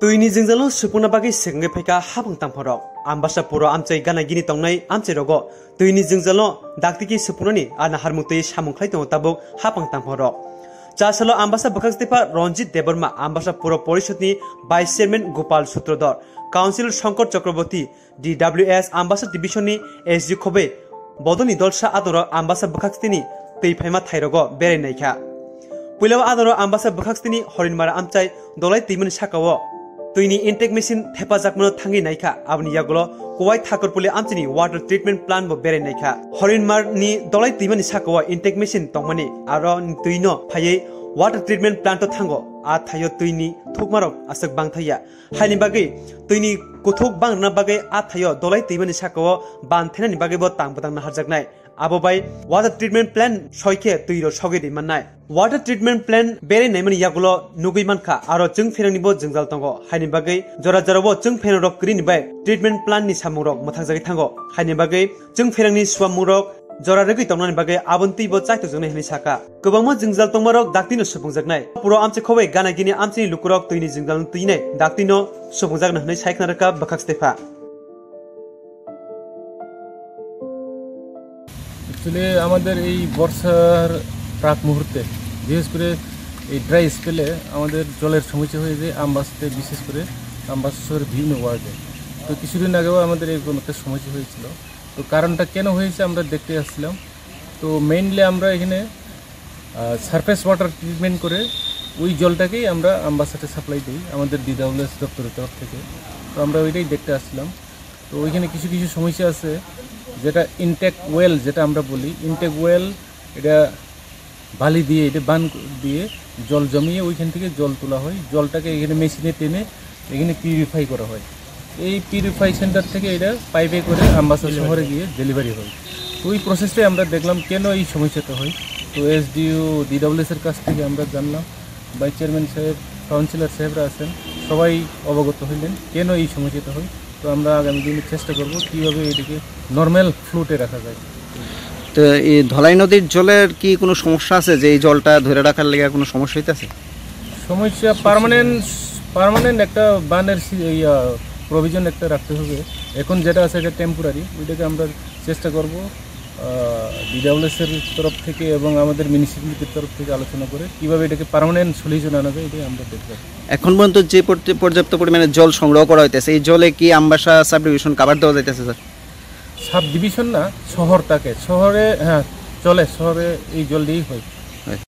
Twini jingzalo supuna bagi sengge Phaikha Haphang tangphorok Ambassa puro amchai gana gini tongnai amchai rogo Twini jingzalo daktiki supunani ana harmutei samungklai tong tabuk Haphang tangphorok Chasalo Ambassa bakakstepa Ranjit Deborma Ambassa puro Porishotni Vice Chairman Gopal Sutrodor Council Shankar Chakraborty DWS Ambassa Divisionni SG Khobe Bodoni Dolsa Adoro Ambassa bakakstini tei phaima thairogo berenaikha Puilawa Adoro Ambassa bakakstini Horinmara amchai dolai timun sakao Twini intake machine hepajakmano thangi naikha abni yagolo kowai thakorpuli amchini water treatment plant bo bere naikha Horinmar ni dolai timani sakao intake machine tongmani aro tuino phaiye water treatment plant to thango a thayo Twini thukmarok asak bangthaya haini bagi Twini kuthuk bangna bagi a thayo dolai timani sakao ban thenani bagi bo tangbotang na harjaknai abobai water treatment plant soike tuiro sogedi mannai water treatment plant bere naimani yagulo nugui mankha aro jung ferangni bo jingjal tongo haini bagai jora jarabo jung ferang krini bai treatment plant ni samurok mathagjagi thango haini bagai jung ferangni swamurok jora regi tongnani bagai abonti bo chaito jungnai hini saka gobangma jingjal tongmarok daktino supungjaknai puro amche khobai gana gini amchini lukurok Twini jingjal tuinai daktino supungjakna hini saiknaraka bakakstepa Actually, আমাদের এই বর্ষার প্রাক মুহূর্তে বিশেষ করে এই dry স্পেলে আমাদের জলের সমস্যা হয়ে যায় আমবাসাতে বিশেষ করে আমবাসা শহরের বিভিন্ন ওয়ার্ডে তো কিছুদিন আগেও আমাদের এরকম একটা সমস্যা হয়েছিল তো কারণটা কেন হয়েছে আমরা দেখতে আসছিলাম তো মেইনলি আমরা এখানে সারফেস ওয়াটার ট্রিটমেন্ট করে ওই জলটাকেই আমরা আমবাসাতে সাপ্লাই দিই আমাদের DWS দপ্তরের তরফ থেকে তো আমরা ওইটাই দেখতে আসছিলাম তো ওইখানে কিছু কিছু সমস্যা আছে যেটা ইনটেক ওয়েল যেটা আমরা বলি ইনটেক ওয়েল এটা বালি দিয়ে এটা বান দিয়ে জল জমিয়ে ওইখান থেকে জল তোলা হয় জলটাকে এখানে মেশিনে টেনে এখানে পিউরিফাই করা হয় এই পিউরিফাই সেন্টার থেকে এটা পাইপে করে আমবাসা শহরে গিয়ে ডেলিভারি হয় তো ওই প্রসেসটাই আমরা দেখলাম কেন এই সমস্যাটা হয় তো SDO DWS এর কাছ থেকে আমরা জানলাম ভাইস চেয়ারম্যান সাহেব কাউন্সিলর সাহেবরা আছেন সবাই অবগত হইলেন কেন এই সমস্যাটা হয় তো আমরা আগামী দিনে চেষ্টা করব কিভাবে এটাকে নরমাল ফ্লোতে রাখা যায় তো এই ধলাই নদীর জলের কি কোনো সমস্যা আছে যে এই জলটা ধরে রাখার লাগা কোনো সমস্যা হইতাছে সমস্যা পার্মানেন্ট একটা বানের প্রভিশন একটা রাখতে হবে এখন যেটা আছে এটা টেম্পোরারি ওইটাকে আমরা চেষ্টা করব DWS এর তরফ থেকে এবং আমাদের মিউনিসিপ্যালিটির তরফ থেকে আলোচনা করে কিভাবে এটাকে পার্মানেন্ট সলিউশন আনা যায় এটাই আমরা দেখব এখন পর্যন্ত যে পর্যাপ্ত পরিমাণে জল সংগ্রহ করা হইতেছে এই জলে কি আমবাসা সাব ডিভিশন কভার দেওয়া যাইতেছে স্যার সাব ডিভিশন না শহরটাকে শহরে হ্যাঁ চলে শহরে এই জল দিয়েই হয়